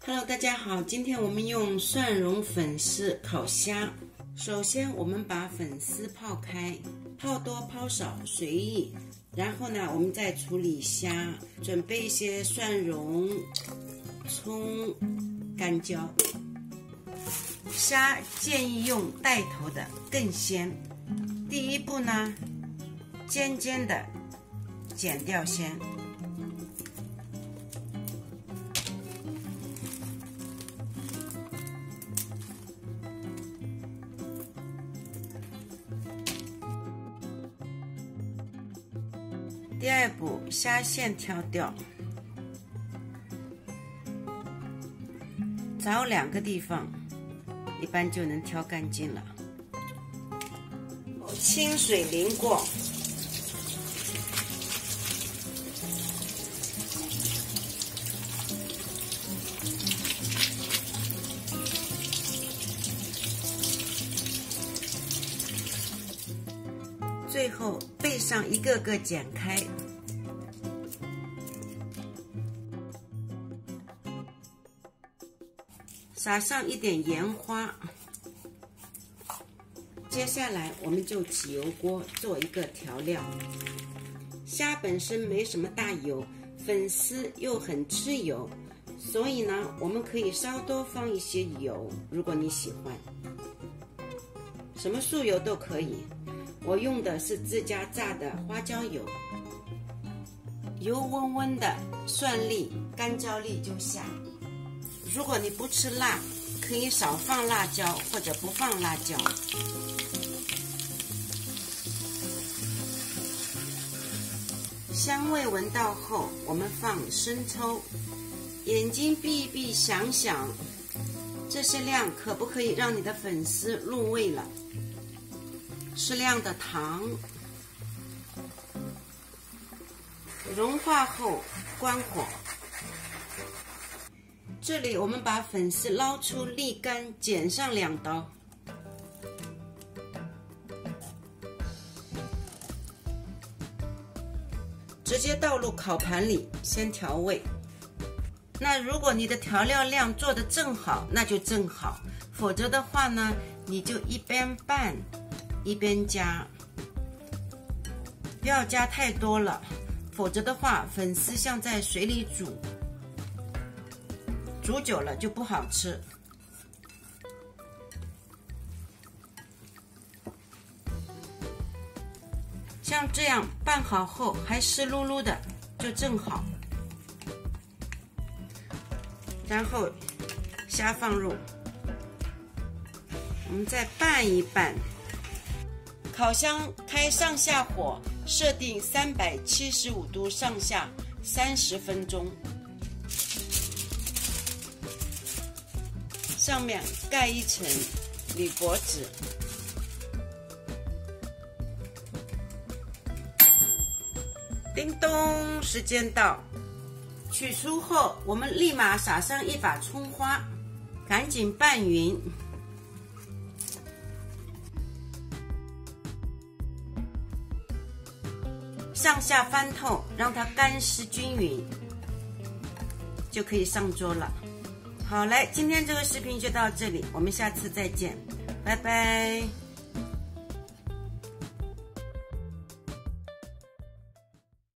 Hello， 大家好，今天我们用蒜蓉粉丝烤虾。首先，我们把粉丝泡开，泡多泡少随意。然后呢，我们再处理虾，准备一些蒜蓉、葱、干椒。虾建议用带头的更鲜。第一步呢，尖尖的剪掉先。第二步，虾线挑掉，找2个地方，一般就能挑干净了。清水淋过，最后背上一个个剪开。撒上一点盐花。接下来我们就起油锅做一个调料。虾本身没什么大油，粉丝又很吃油，所以呢，我们可以稍多放一些油，如果你喜欢。什么素油都可以，我用的是自家榨的花椒油。油温温的，蒜粒、干椒粒就下。如果你不吃辣，可以少放辣椒或者不放辣椒。香味闻到后，我们放生抽，眼睛闭一闭，想想这些量可不可以让你的粉丝入味了。适量的糖，融化后关火。这里我们把粉丝捞出沥干，剪上2刀。直接倒入烤盘里，先调味。那如果你的调料量做得正好，那就正好；否则的话呢，你就一边拌一边加，不要加太多了，否则的话，粉丝像在水里煮。煮久了就不好吃。像这样拌好后还湿漉漉的，就正好。然后虾放入，我们再拌一拌。烤箱开上下火，设定375度上下30分钟。上面盖一层铝箔纸。叮咚，时间到。取出后，我们立马撒上一把葱花，赶紧拌匀。上下翻透，让它干湿均匀，就可以上桌了。好嘞，今天这个视频就到这里，我们下次再见，拜拜。